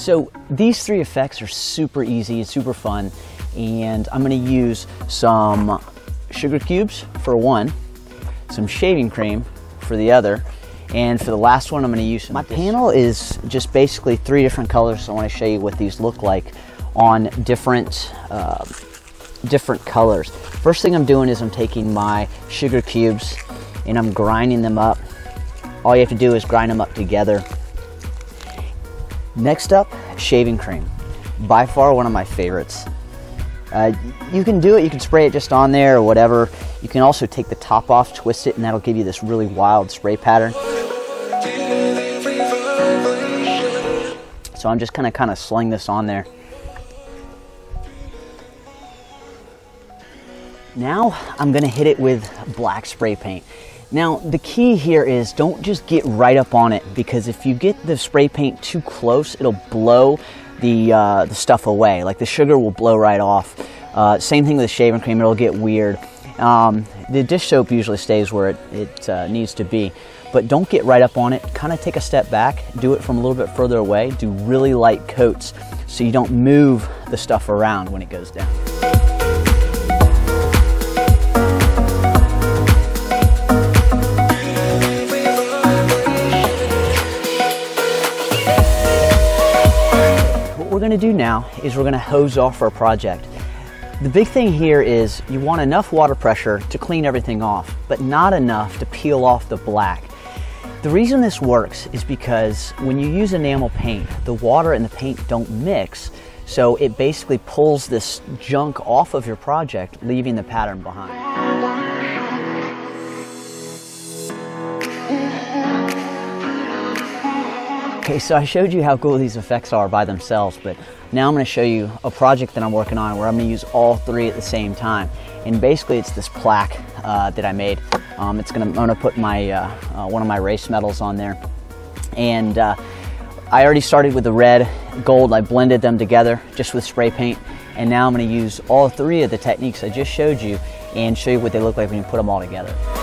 So these three effects are super easy, it's super fun, and I'm going to use some sugar cubes for one, some shaving cream for the other, and for the last one I'm going to use some. My panel is just basically three different colors, so I want to show you what these look like on different colors. First thing I'm doing is I'm taking my sugar cubes and I'm grinding them up. All you have to do is grind them up together. Next up, shaving cream. By far one of my favorites. You can do it, you can spray it just on there or whatever. You can also take the top off, twist it, and that'll give you this really wild spray pattern. So I'm just kind of sling this on there. Now I'm going to hit it with black spray paint. Now the key here is don't just get right up on it, because if you get the spray paint too close, it'll blow the stuff away. Like the sugar will blow right off. Same thing with the shaving cream, it'll get weird. The dish soap usually stays where it needs to be, but don't get right up on it. Kind of take a step back, do it from a little bit further away, do really light coats so you don't move the stuff around when it goes down. What we're going to do now is we're going to hose off our project. The big thing here is you want enough water pressure to clean everything off, but not enough to peel off the black. The reason this works is because when you use enamel paint, the water and the paint don't mix, so it basically pulls this junk off of your project, leaving the pattern behind. Okay, so I showed you how cool these effects are by themselves, but now I'm going to show you a project that I'm working on where I'm going to use all three at the same time. And basically it's this plaque that I made. I'm going to put my one of my race medals on there. And I already started with the red, gold. I blended them together just with spray paint. And now I'm going to use all three of the techniques I just showed you and show you what they look like when you put them all together.